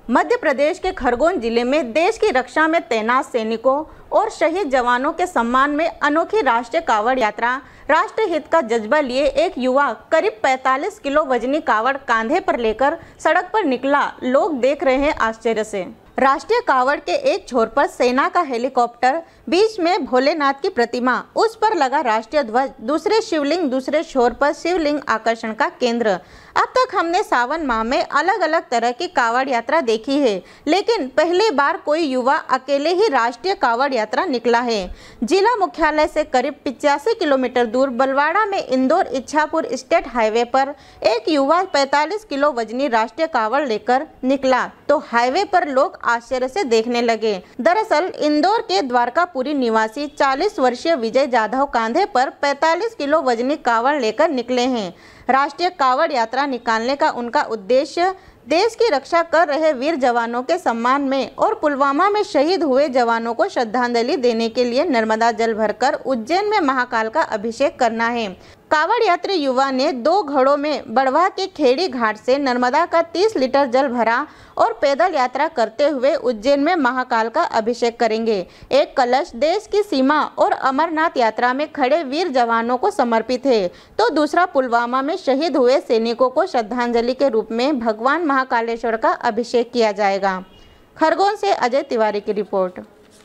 मध्य प्रदेश के खरगोन जिले में देश की रक्षा में तैनात सैनिकों और शहीद जवानों के सम्मान में अनोखी राष्ट्रीय कावड़ यात्रा राष्ट्र हित का जज्बा लिए एक युवा करीब 45 किलो वजनी कावड़ कांधे पर लेकर सड़क पर निकला। लोग देख रहे हैं आश्चर्य से। राष्ट्रीय कावड़ के एक छोर पर सेना का हेलीकॉप्टर, बीच में भोलेनाथ की प्रतिमा, उस पर लगा राष्ट्रीय ध्वज, दूसरे शिवलिंग, दूसरे छोर पर शिवलिंग आकर्षण का केंद्र। अब तक हमने सावन माह में अलग अलग तरह की कावड़ यात्रा देखी है, लेकिन पहली बार कोई युवा अकेले ही राष्ट्रीय कावड़ यात्रा निकला है। जिला मुख्यालय से करीब 85 किलोमीटर दूर बलवाड़ा में इंदौर इच्छापुर स्टेट हाईवे पर एक युवा 45 किलो वजनी राष्ट्रीय कावड़ लेकर निकला तो हाईवे पर लोग आश्चर्य से देखने लगे। दरअसल इंदौर के द्वारकापुरी निवासी 40 वर्षीय विजय जाधव कांधे पर 45 किलो वजनी कावड़ लेकर निकले हैं। राष्ट्रीय कावड़ यात्रा निकालने का उनका उद्देश्य देश की रक्षा कर रहे वीर जवानों के सम्मान में और पुलवामा में शहीद हुए जवानों को श्रद्धांजलि देने के लिए नर्मदा जल भरकर उज्जैन में महाकाल का अभिषेक करना है। कावड़ यात्री युवा ने 2 घड़ों में बड़वा के खेड़ी घाट से नर्मदा का 30 लीटर जल भरा और पैदल यात्रा करते हुए उज्जैन में महाकाल का अभिषेक करेंगे। एक कलश देश की सीमा और अमरनाथ यात्रा में खड़े वीर जवानों को समर्पित है, तो दूसरा पुलवामा में शहीद हुए सैनिकों को श्रद्धांजलि के रूप में भगवान महाकालेश्वर का अभिषेक किया जाएगा। खरगोन से अजय तिवारी की रिपोर्ट।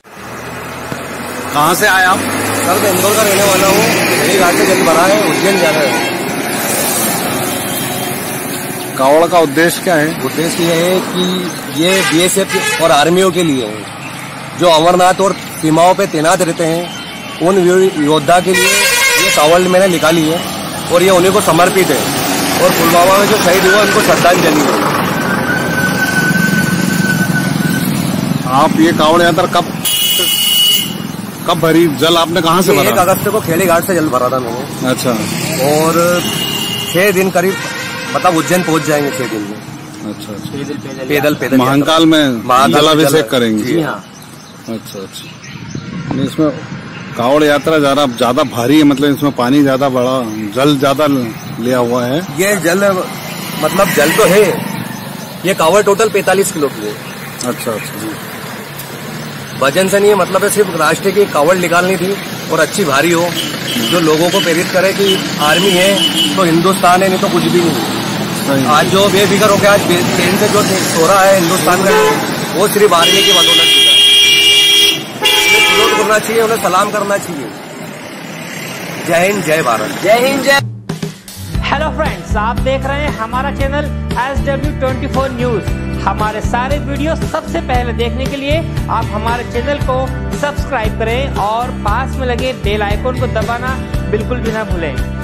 कहाँ से आए आप? सर मैं इंदौर का रहने वाला हूँ। मेरी गाड़ी से जल भरा है, उज्जैन जाना है। कावड़ का उद्देश्य क्या है? उद्देश्य ये है कि ये बीएसएफ और आर्मियों के लिए है जो अमरनाथ और सीमाओं पे तैनात रहते हैं। उन योद्धा के लिए ये कावड़ मैंने निकाली है और ये उन्हीं को समर्पित है और पुलवामा में जो शहीद हुआ उनको श्रद्धांजलि है। आप ये कावड़ यात्रा कब भरी? जल आपने कहाँ से भरा? 1 अगस्त को खेड़ी घाट से जल भरा था मैंने। अच्छा। और 6 दिन करीब मतलब उज्जैन पहुंच जाएंगे 6 दिन में। अच्छा। पैदल महाकाल में जलाभिषेक करेंगे। जी हाँ। अच्छा। इसमें कावड़ यात्रा ज्यादा भारी है, मतलब इसमें पानी ज्यादा बड़ा, जल ज्यादा लिया हुआ है। ये जल मतलब जल तो है, ये कावड़ टोटल 45 किलो की है। अच्छा। वजन से नहीं है, मतलब है सिर्फ राष्ट्र की कावड़ निकालनी थी और अच्छी भारी हो, जो लोगों को प्रेरित करे कि आर्मी है तो हिंदुस्तान है, नहीं तो कुछ भी नहीं। आज जो बेफिक्र होकर आज ट्रेन से जो सो रहा है हिंदुस्तान का, वो सिर्फ आर्मी की बदौलत है। सलूट करना चाहिए, उन्हें सलाम करना चाहिए। जय हिंद, जय भारत। जय हिंद, जय। हेलो फ्रेंड्स, आप देख रहे हैं हमारा चैनल SW24 न्यूज। हमारे सारे वीडियो सबसे पहले देखने के लिए आप हमारे चैनल को सब्सक्राइब करें और पास में लगे बेल आइकन को दबाना बिल्कुल भी ना भूलें।